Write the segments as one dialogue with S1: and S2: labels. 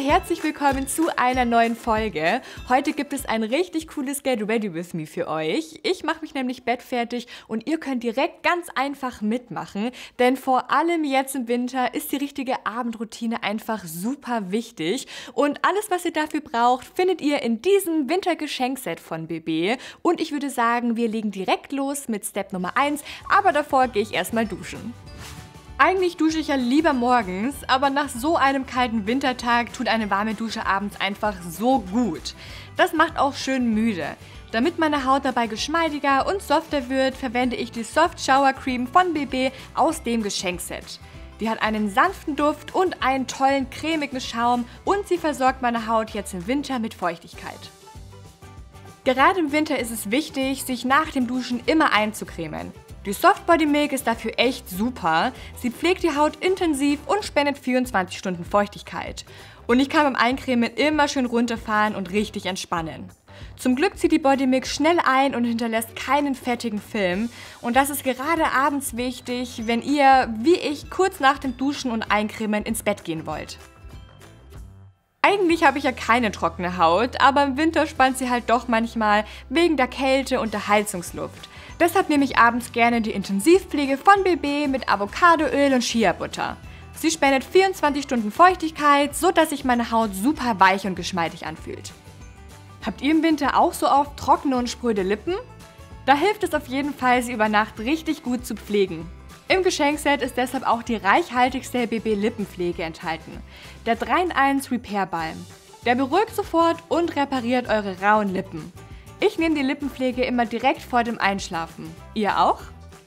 S1: herzlich willkommen zu einer neuen Folge. Heute gibt es ein richtig cooles Get Ready With Me für euch. Ich mache mich nämlich bettfertig und ihr könnt direkt ganz einfach mitmachen, denn vor allem jetzt im Winter ist die richtige Abendroutine einfach super wichtig und alles, was ihr dafür braucht, findet ihr in diesem Wintergeschenkset von BB und ich würde sagen, wir legen direkt los mit Step Nummer 1, aber davor gehe ich erstmal duschen. Eigentlich dusche ich ja lieber morgens, aber nach so einem kalten Wintertag tut eine warme Dusche abends einfach so gut. Das macht auch schön müde. Damit meine Haut dabei geschmeidiger und softer wird, verwende ich die Soft Shower Cream von BB aus dem Geschenkset. Die hat einen sanften Duft und einen tollen cremigen Schaum und sie versorgt meine Haut jetzt im Winter mit Feuchtigkeit. Gerade im Winter ist es wichtig, sich nach dem Duschen immer einzucremen. Die Soft Body Milk ist dafür echt super. Sie pflegt die Haut intensiv und spendet 24 Stunden Feuchtigkeit. Und ich kann beim Eincremen immer schön runterfahren und richtig entspannen. Zum Glück zieht die Body Milk schnell ein und hinterlässt keinen fettigen Film. Und das ist gerade abends wichtig, wenn ihr, wie ich, kurz nach dem Duschen und Eincremen ins Bett gehen wollt. Eigentlich habe ich ja keine trockene Haut, aber im Winter spannt sie halt doch manchmal wegen der Kälte und der Heizungsluft. Deshalb nehme ich abends gerne die Intensivpflege von BB mit Avocadoöl und Shea-Butter. Sie spendet 24 Stunden Feuchtigkeit, sodass sich meine Haut super weich und geschmeidig anfühlt. Habt ihr im Winter auch so oft trockene und spröde Lippen? Da hilft es auf jeden Fall, sie über Nacht richtig gut zu pflegen. Im Geschenkset ist deshalb auch die reichhaltigste BB-Lippenpflege enthalten, der 3-in-1 Repair Balm. Der beruhigt sofort und repariert eure rauen Lippen. Ich nehme die Lippenpflege immer direkt vor dem Einschlafen. Ihr auch?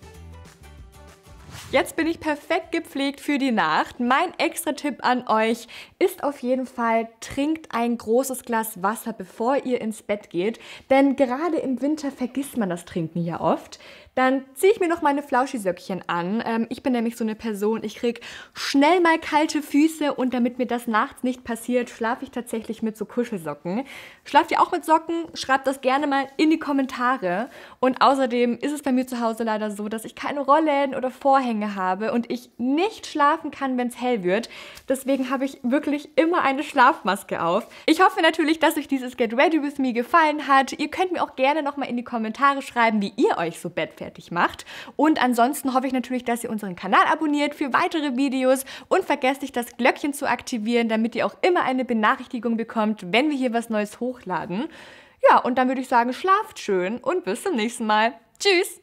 S1: Jetzt bin ich perfekt gepflegt für die Nacht. Mein extra Tipp an euch ist auf jeden Fall, trinkt ein großes Glas Wasser, bevor ihr ins Bett geht. Denn gerade im Winter vergisst man das Trinken ja oft. Dann ziehe ich mir noch meine Flauschi-Söckchen an. Ich bin nämlich so eine Person, ich kriege schnell mal kalte Füße und damit mir das nachts nicht passiert, schlafe ich tatsächlich mit so Kuschelsocken. Schlaft ihr auch mit Socken? Schreibt das gerne mal in die Kommentare. Und außerdem ist es bei mir zu Hause leider so, dass ich keine Rollladen oder Vorhänge habe und ich nicht schlafen kann, wenn es hell wird. Deswegen habe ich wirklich immer eine Schlafmaske auf. Ich hoffe natürlich, dass euch dieses Get Ready With Me gefallen hat. Ihr könnt mir auch gerne nochmal in die Kommentare schreiben, wie ihr euch so bettfertig macht. Und ansonsten hoffe ich natürlich, dass ihr unseren Kanal abonniert für weitere Videos und vergesst nicht, das Glöckchen zu aktivieren, damit ihr auch immer eine Benachrichtigung bekommt, wenn wir hier was Neues hochladen. Ja, und dann würde ich sagen, schlaft schön und bis zum nächsten Mal. Tschüss!